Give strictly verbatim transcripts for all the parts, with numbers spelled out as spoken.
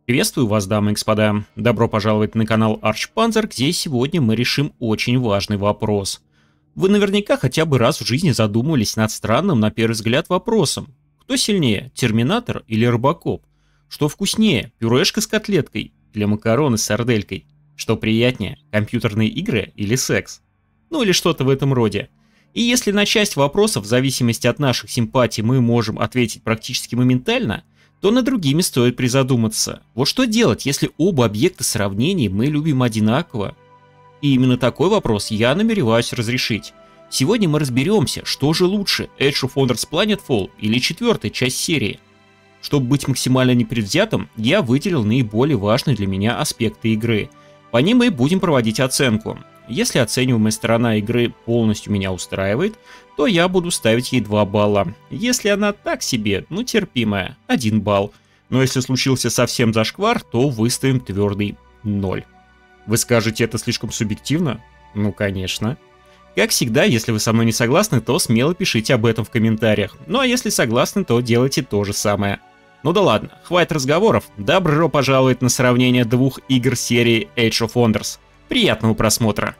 Приветствую вас, дамы и господа. Добро пожаловать на канал Арчпанзер, где сегодня мы решим очень важный вопрос. Вы наверняка хотя бы раз в жизни задумывались над странным, на первый взгляд, вопросом. Кто сильнее, Терминатор или Робокоп? Что вкуснее, пюрешка с котлеткой или макароны с сарделькой? Что приятнее, компьютерные игры или секс? Ну или что-то в этом роде. И если на часть вопросов, в зависимости от наших симпатий, мы можем ответить практически моментально, то над другими стоит призадуматься. Вот что делать, если оба объекта сравнений мы любим одинаково? И именно такой вопрос я намереваюсь разрешить. Сегодня мы разберемся, что же лучше, Age of Wonders Planetfall или четвертая часть серии. Чтобы быть максимально непредвзятым, я выделил наиболее важные для меня аспекты игры. По ним мы будем проводить оценку. Если оцениваемая сторона игры полностью меня устраивает, то я буду ставить ей два балла. Если она так себе, ну терпимая, один балл. Но если случился совсем зашквар, то выставим твердый ноль. Вы скажете, это слишком субъективно? Ну конечно. Как всегда, если вы со мной не согласны, то смело пишите об этом в комментариях. Ну а если согласны, то делайте то же самое. Ну да ладно, хватит разговоров. Добро пожаловать на сравнение двух игр серии Age of Wonders. Приятного просмотра.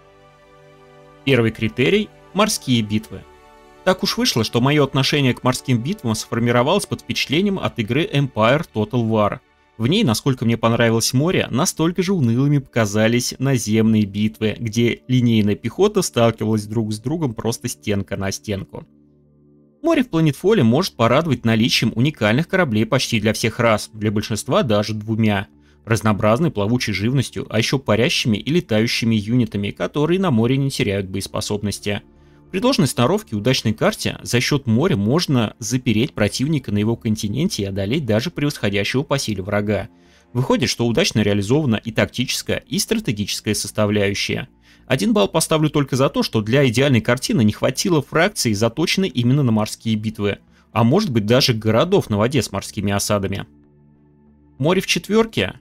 Первый критерий – морские битвы. Так уж вышло, что мое отношение к морским битвам сформировалось под впечатлением от игры Empire Total War. В ней, насколько мне понравилось море, настолько же унылыми показались наземные битвы, где линейная пехота сталкивалась друг с другом просто стенка на стенку. Море в Planetfall может порадовать наличием уникальных кораблей почти для всех рас, для большинства даже двумя. Разнообразной плавучей живностью, а еще парящими и летающими юнитами, которые на море не теряют боеспособности. При должной сноровке и удачной карте за счет моря можно запереть противника на его континенте и одолеть даже превосходящего по силе врага. Выходит, что удачно реализована и тактическая, и стратегическая составляющая. Один балл поставлю только за то, что для идеальной картины не хватило фракций, заточенной именно на морские битвы, а может быть даже городов на воде с морскими осадами. Море в четверке?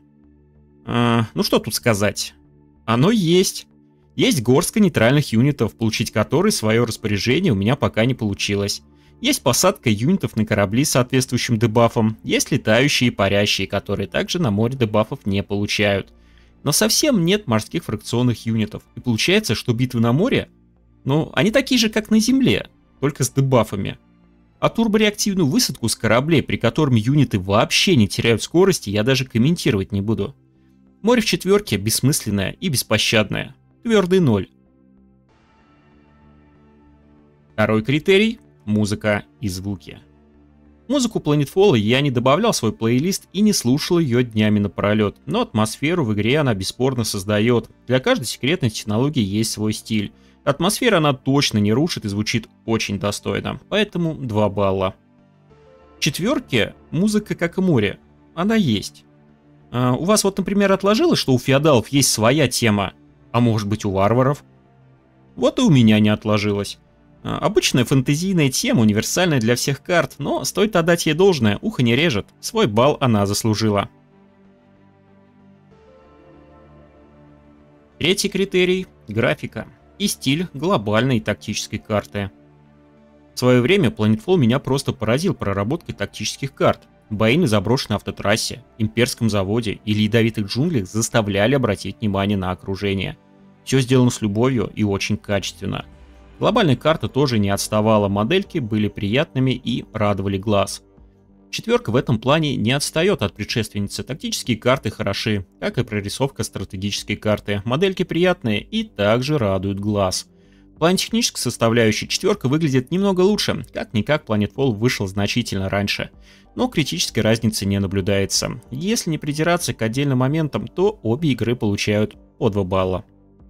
А, ну что тут сказать? Оно есть. Есть горстка нейтральных юнитов, получить которые в свое распоряжение у меня пока не получилось. Есть посадка юнитов на корабли с соответствующим дебафом. Есть летающие и парящие, которые также на море дебафов не получают. Но совсем нет морских фракционных юнитов. И получается, что битвы на море, ну, они такие же, как на земле, только с дебафами. А турбореактивную высадку с кораблей, при котором юниты вообще не теряют скорости, я даже комментировать не буду. Море в четверке бессмысленное и беспощадное. Твердый ноль. Второй критерий – музыка и звуки. Музыку Planetfall я не добавлял в свой плейлист и не слушал ее днями напролет, но атмосферу в игре она бесспорно создает. Для каждой секретной технологии есть свой стиль. Атмосфера она точно не рушит и звучит очень достойно, поэтому два балла. В четверке музыка как и море, она есть. А у вас вот, например, отложилось, что у феодалов есть своя тема, а может быть у варваров? Вот и у меня не отложилось. А, обычная фэнтезийная тема, универсальная для всех карт, но стоит отдать ей должное, ухо не режет, свой балл она заслужила. Третий критерий – графика и стиль глобальной тактической карты. В свое время Planetfall меня просто поразил проработкой тактических карт. Бои на заброшенной автотрассе, имперском заводе или ядовитых джунглях заставляли обратить внимание на окружение. Все сделано с любовью и очень качественно. Глобальная карта тоже не отставала, модельки были приятными и радовали глаз. Четверка в этом плане не отстает от предшественницы, тактические карты хороши, как и прорисовка стратегической карты, модельки приятные и также радуют глаз. В плане технической составляющей четверка выглядит немного лучше, как-никак Planetfall вышел значительно раньше, но критической разницы не наблюдается. Если не придираться к отдельным моментам, то обе игры получают по два балла.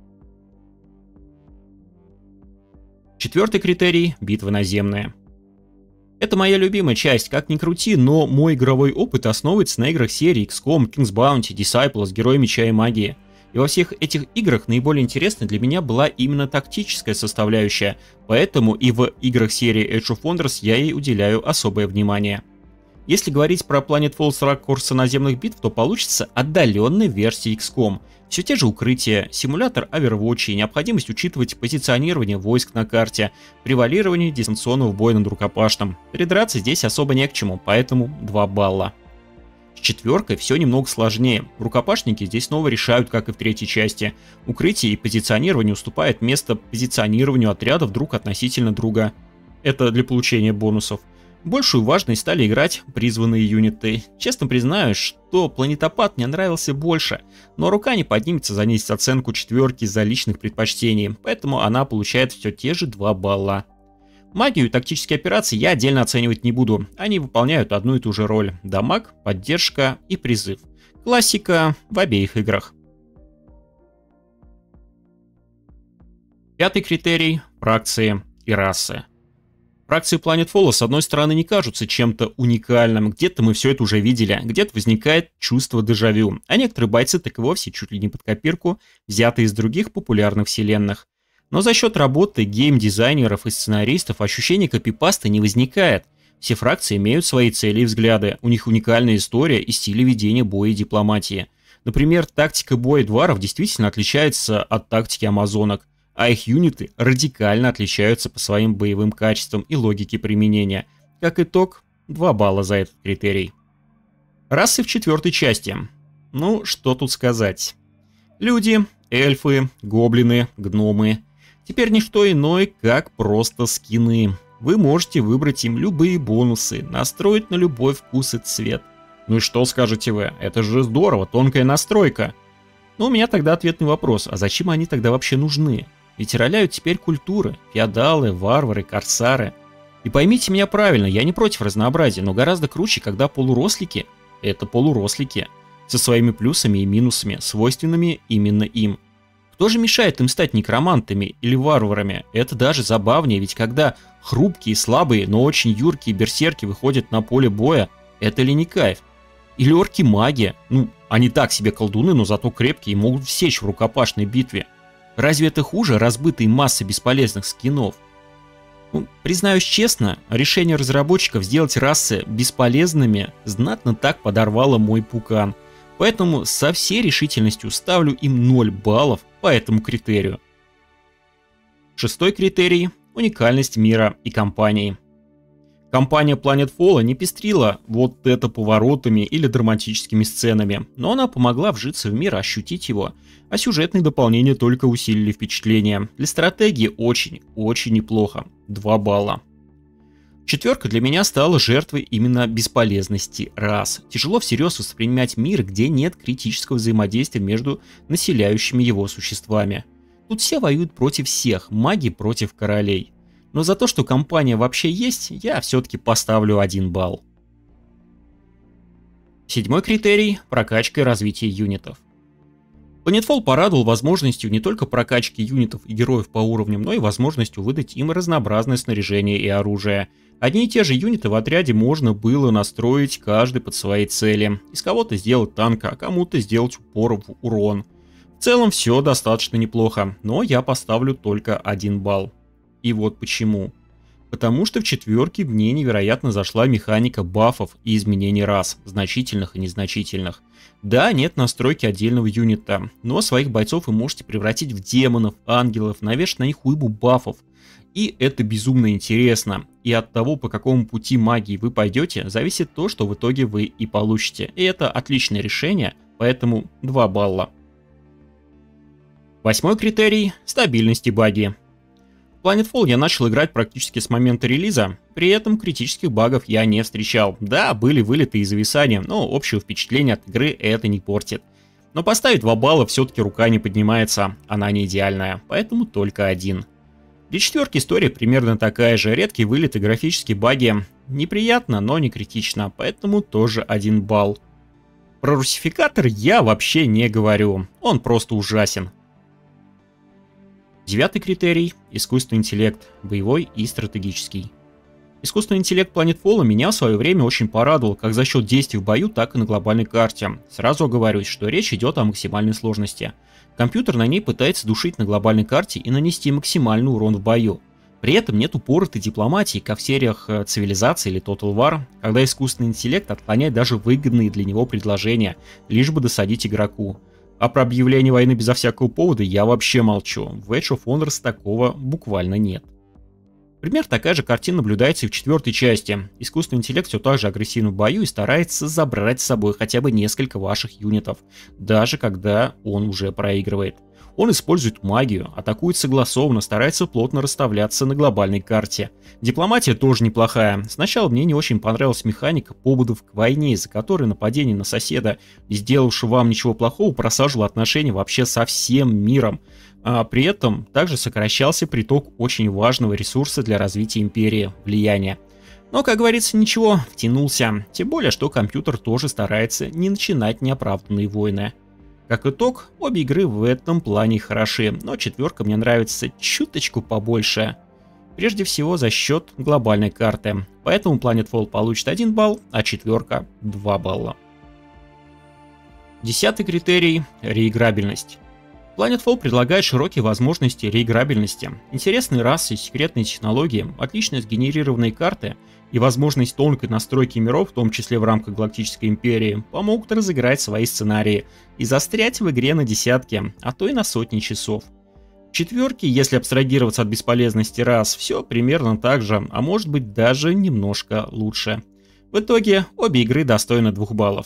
Четвертый критерий – битвы наземные. Это моя любимая часть, как ни крути, но мой игровой опыт основывается на играх серии икс ком, King's Bounty, Disciples, Герой Меча и Магии. И во всех этих играх наиболее интересной для меня была именно тактическая составляющая, поэтому и в играх серии Age of Wonders я ей уделяю особое внимание. Если говорить про Planetfall с ракурса наземных битв, то получится отдаленная версия икс ком. Все те же укрытия, симулятор Overwatch и необходимость учитывать позиционирование войск на карте, превалирование дистанционного боя над рукопашным. Придраться здесь особо не к чему, поэтому два балла. С четверкой все немного сложнее. Рукопашники здесь снова решают, как и в третьей части. Укрытие и позиционирование уступает место позиционированию отрядов друг относительно друга. Это для получения бонусов. Большую важность стали играть призванные юниты. Честно признаюсь, что планетопад мне нравился больше, но рука не поднимется занизить оценку четверки из-за личных предпочтений, поэтому она получает все те же два балла. Магию и тактические операции я отдельно оценивать не буду, они выполняют одну и ту же роль – дамаг, поддержка и призыв. Классика в обеих играх. Пятый критерий – фракции и расы. Фракции Planetfall с одной стороны не кажутся чем-то уникальным, где-то мы все это уже видели, где-то возникает чувство дежавю, а некоторые бойцы так и вовсе чуть ли не под копирку, взяты из других популярных вселенных. Но за счет работы гейм-дизайнеров и сценаристов ощущение копипаста не возникает. Все фракции имеют свои цели и взгляды, у них уникальная история и стиль ведения боя и дипломатии. Например, тактика боя дваров действительно отличается от тактики амазонок, а их юниты радикально отличаются по своим боевым качествам и логике применения. Как итог, два балла за этот критерий. Расы в четвертой части. Ну, что тут сказать. Люди, эльфы, гоблины, гномы. Теперь не что иное, как просто скины. Вы можете выбрать им любые бонусы, настроить на любой вкус и цвет. Ну и что скажете вы? Это же здорово, тонкая настройка. Но у меня тогда ответный вопрос, а зачем они тогда вообще нужны? Ведь роляют теперь культуры, феодалы, варвары, корсары. И поймите меня правильно, я не против разнообразия, но гораздо круче, когда полурослики — это полурослики, со своими плюсами и минусами, свойственными именно им. Кто же мешает им стать некромантами или варварами? Это даже забавнее, ведь когда хрупкие, слабые, но очень юркие берсерки выходят на поле боя, это ли не кайф? Или орки-маги? Ну, они так себе колдуны, но зато крепкие и могут всечь в рукопашной битве. Разве это хуже разбытой массы бесполезных скинов? Ну, признаюсь честно, решение разработчиков сделать расы бесполезными знатно так подорвало мой пукан. Поэтому со всей решительностью ставлю им ноль баллов по этому критерию. Шестой критерий – уникальность мира и компании. Компания Planetfall не пестрила вот это поворотами или драматическими сценами, но она помогла вжиться в мир, ощутить его, а сюжетные дополнения только усилили впечатление. Для стратегии очень, очень неплохо. два балла. Четверка для меня стала жертвой именно бесполезности рас. Тяжело всерьез воспринимать мир, где нет критического взаимодействия между населяющими его существами. Тут все воюют против всех, маги против королей. Но за то, что компания вообще есть, я все-таки поставлю один балл. Седьмой критерий – прокачка и развитие юнитов. Planetfall порадовал возможностью не только прокачки юнитов и героев по уровням, но и возможностью выдать им разнообразное снаряжение и оружие. Одни и те же юниты в отряде можно было настроить каждый под свои цели. Из кого-то сделать танка, а кому-то сделать упор в урон. В целом все достаточно неплохо, но я поставлю только один балл. И вот почему. Потому что в четверке мне невероятно зашла механика бафов и изменений рас, значительных и незначительных. Да, нет настройки отдельного юнита, но своих бойцов вы можете превратить в демонов, ангелов, навешать на них уйму бафов. И это безумно интересно. И от того, по какому пути магии вы пойдете, зависит то, что в итоге вы и получите. И это отличное решение, поэтому два балла. Восьмой критерий – стабильность и баги. В Planetfall я начал играть практически с момента релиза, при этом критических багов я не встречал. Да, были вылеты и зависания, но общее впечатление от игры это не портит. Но поставить два балла все-таки рука не поднимается, она не идеальная, поэтому только один. Для четверки история примерно такая же, редкие вылеты, графические баги. Неприятно, но не критично, поэтому тоже один балл. Про русификатор я вообще не говорю, он просто ужасен. Девятый критерий – искусственный интеллект, боевой и стратегический. Искусственный интеллект Planetfall меня в свое время очень порадовал, как за счет действий в бою, так и на глобальной карте. Сразу оговорюсь, что речь идет о максимальной сложности. Компьютер на ней пытается душить на глобальной карте и нанести максимальный урон в бою. При этом нет упоротой дипломатии, как в сериях Цивилизации или Total War, когда искусственный интеллект отклоняет даже выгодные для него предложения, лишь бы досадить игроку. А про объявление войны безо всякого повода я вообще молчу. В Age of Honors такого буквально нет. Пример такая же картина наблюдается и в четвертой части. Искусственный интеллект все так же агрессивен в бою и старается забрать с собой хотя бы несколько ваших юнитов, даже когда он уже проигрывает. Он использует магию, атакует согласованно, старается плотно расставляться на глобальной карте. Дипломатия тоже неплохая. Сначала мне не очень понравилась механика поводов к войне, из-за которой нападение на соседа, не сделавшего вам ничего плохого, просаживало отношения вообще со всем миром. А при этом также сокращался приток очень важного ресурса для развития империи – влияния. Но, как говорится, ничего, втянулся. Тем более, что компьютер тоже старается не начинать неоправданные войны. Как итог, обе игры в этом плане хороши, но четверка мне нравится чуточку побольше. Прежде всего за счет глобальной карты, поэтому Planetfall получит один балл, а четверка два балла. Десятый критерий – реиграбельность. Planetfall предлагает широкие возможности реиграбельности, интересные расы, секретные технологии, отлично сгенерированные карты и возможность тонкой настройки миров, в том числе в рамках Галактической Империи, помогут разыграть свои сценарии и застрять в игре на десятки, а то и на сотни часов. В четверке, если абстрагироваться от бесполезности рас, все примерно так же, а может быть даже немножко лучше. В итоге обе игры достойны двух баллов.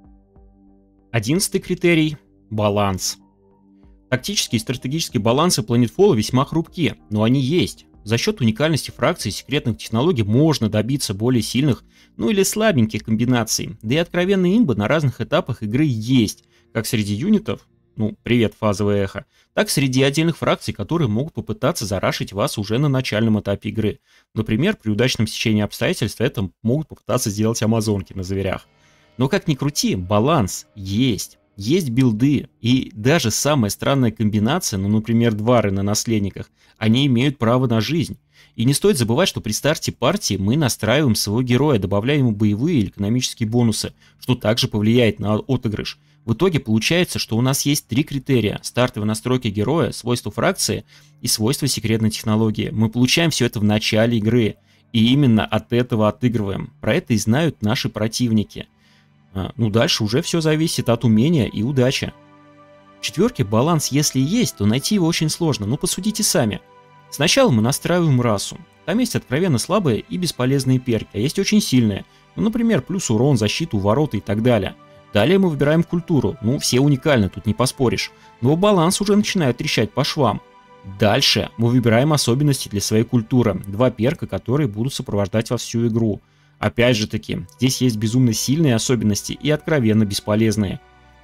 Одиннадцатый критерий – баланс. Тактические и стратегические балансы Planetfall весьма хрупкие, но они есть. За счет уникальности фракций и секретных технологий можно добиться более сильных, ну или слабеньких комбинаций. Да и откровенные имбы на разных этапах игры есть, как среди юнитов, ну привет фазовое эхо, так и среди отдельных фракций, которые могут попытаться зарашить вас уже на начальном этапе игры. Например, при удачном стечении обстоятельств это могут попытаться сделать амазонки на зверях. Но как ни крути, баланс есть. Есть билды, и даже самая странная комбинация, ну, например, двары на наследниках, они имеют право на жизнь. И не стоит забывать, что при старте партии мы настраиваем своего героя, добавляем ему боевые или экономические бонусы, что также повлияет на отыгрыш. В итоге получается, что у нас есть три критерия: стартовые настройки героя, свойства фракции и свойства секретной технологии. Мы получаем все это в начале игры, и именно от этого отыгрываем. Про это и знают наши противники. Ну дальше уже все зависит от умения и удачи. В четверке баланс если есть, то найти его очень сложно, ну посудите сами. Сначала мы настраиваем расу. Там есть откровенно слабые и бесполезные перки, а есть очень сильные. Ну например, плюс урон, защиту, ворота и так далее. Далее мы выбираем культуру, ну все уникальны, тут не поспоришь. Но баланс уже начинает трещать по швам. Дальше мы выбираем особенности для своей культуры, два перка, которые будут сопровождать вас всю игру. Опять же таки, здесь есть безумно сильные особенности и откровенно бесполезные.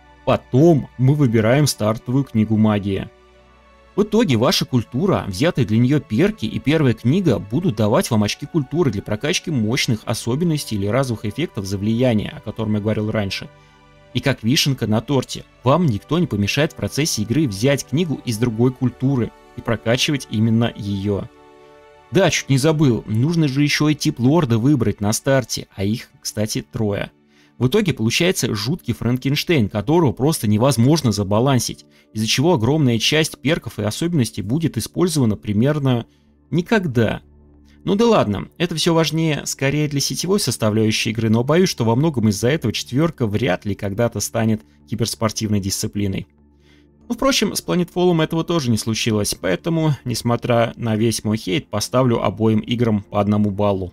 Потом мы выбираем стартовую книгу магии. В итоге ваша культура, взятые для нее перки и первая книга будут давать вам очки культуры для прокачки мощных особенностей или разовых эффектов за влияние, о котором я говорил раньше. И как вишенка на торте, вам никто не помешает в процессе игры взять книгу из другой культуры и прокачивать именно ее. Да, чуть не забыл, нужно же еще и тип лорда выбрать на старте, а их, кстати, трое. В итоге получается жуткий Франкенштейн, которого просто невозможно забалансить, из-за чего огромная часть перков и особенностей будет использована примерно никогда. Ну да ладно, это все важнее скорее для сетевой составляющей игры, но боюсь, что во многом из-за этого четверка вряд ли когда-то станет киберспортивной дисциплиной. Ну, впрочем, с Planetfall этого тоже не случилось, поэтому, несмотря на весь мой хейт, поставлю обоим играм по одному баллу.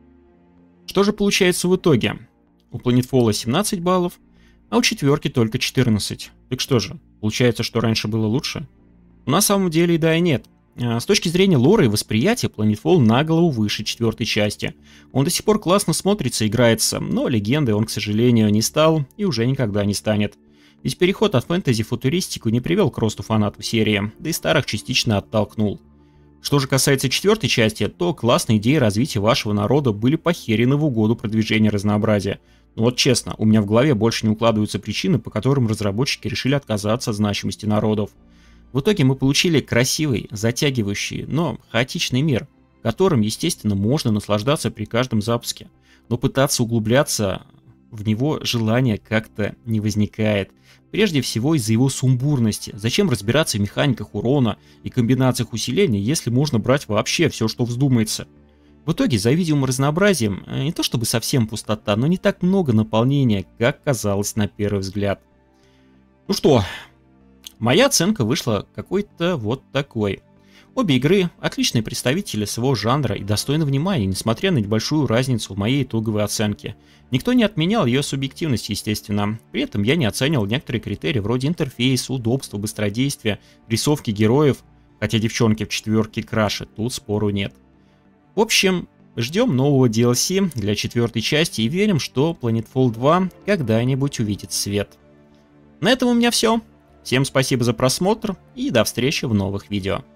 Что же получается в итоге? У Planetfall семнадцать баллов, а у четверки только четырнадцать. Так что же, получается, что раньше было лучше? На самом деле и да, и нет. С точки зрения лора и восприятия, Planetfall на голову выше четвертой части. Он до сих пор классно смотрится и играется, но легендой он, к сожалению, не стал и уже никогда не станет. Ведь переход от фэнтези в футуристику не привел к росту фанатов серии, да и старых частично оттолкнул. Что же касается четвертой части, то классные идеи развития вашего народа были похерены в угоду продвижения разнообразия. Но вот честно, у меня в голове больше не укладываются причины, по которым разработчики решили отказаться от значимости народов. В итоге мы получили красивый, затягивающий, но хаотичный мир, которым, естественно, можно наслаждаться при каждом запуске. Но пытаться углубляться в него желания как-то не возникает. Прежде всего из-за его сумбурности. Зачем разбираться в механиках урона и комбинациях усиления, если можно брать вообще все, что вздумается? В итоге за видимым разнообразием не то чтобы совсем пустота, но не так много наполнения, как казалось на первый взгляд. Ну что, моя оценка вышла какой-то вот такой. Обе игры – отличные представители своего жанра и достойны внимания, несмотря на небольшую разницу в моей итоговой оценке. Никто не отменял ее субъективность, естественно. При этом я не оценивал некоторые критерии вроде интерфейса, удобства, быстродействия, рисовки героев, хотя девчонки в четверке краше, тут спору нет. В общем, ждем нового ди эл си для четвертой части и верим, что Planetfall два когда-нибудь увидит свет. На этом у меня все. Всем спасибо за просмотр и до встречи в новых видео.